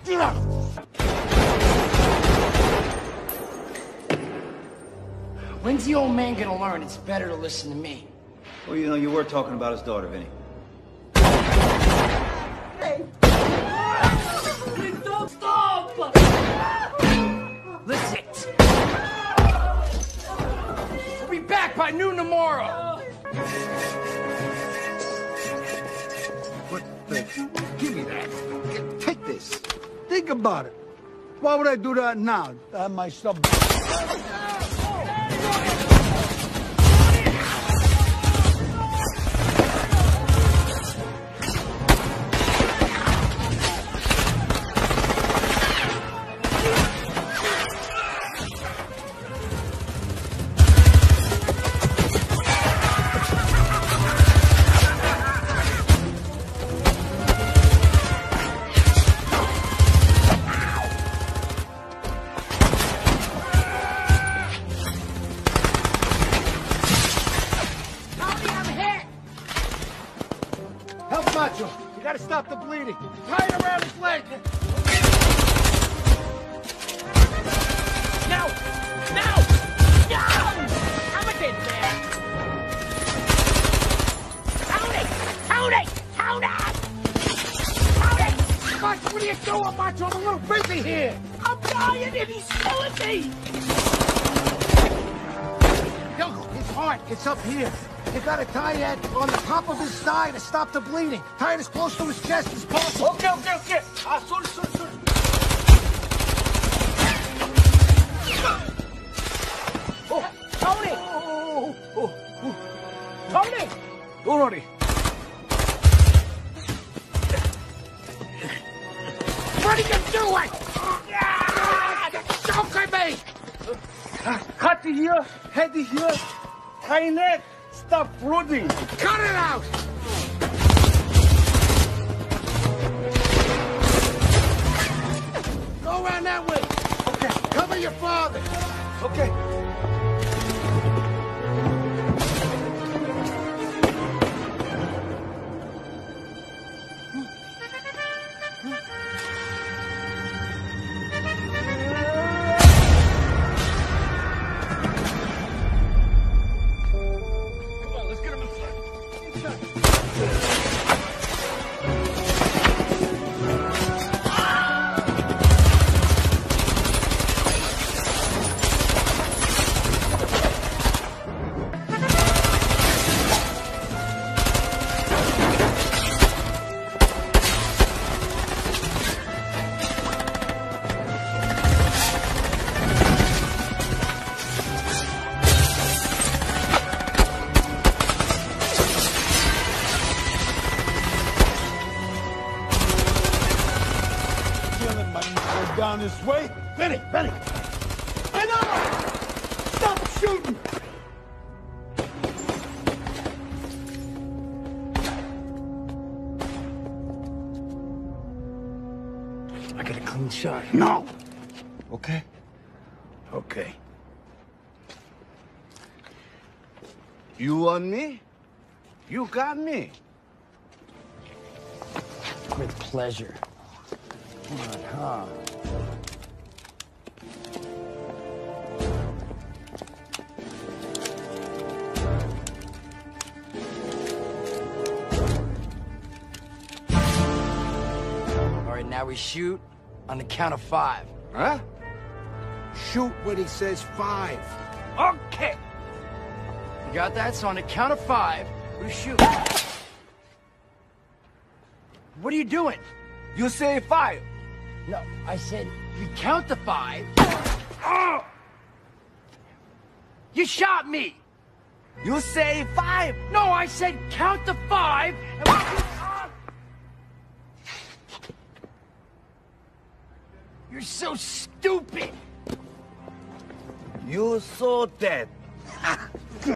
When's the old man gonna learn it's better to listen to me? Well, you know, you were talking about his daughter, Vinny. Hey! Don't stop! Listen. We'll be back by noon tomorrow. What the? Give me that. Take this. Think about it. Why would I do that now? I have my stuff. Help Macho. You gotta stop the bleeding. Tie it around his leg. Now! Now! Now! Come again, man! Tony! Tony! Tony! Tony! Macho, what are you doing, Macho? I'm a little busy here. I'm dying and he's killing me! Yo, his heart, it's up here. You gotta tie it on the top of his thigh to stop the bleeding. Tie it as close to his chest as possible. Okay. Sorry. Oh, Tony! Tony! Tony. What are you doing? Choke me! Cut here, head here, high neck, stop bleeding. Cut it out! Go around that way. Okay, Cover your father. okay. Come on, let's get him inside. Killing my go down this way. Benny! Enough! Stop shooting! I got a clean shot. No. Okay. Okay. You want me? You got me. With pleasure. Come on, huh? All right, now we shoot on the count of 5. Huh? Shoot when he says 5. Okay. You got that? So on the count of 5, we shoot. What are you doing? You say 5. No, I said we count to 5. Oh! You shot me! You say 5. No, I said count to 5. And You're so stupid! You so dead.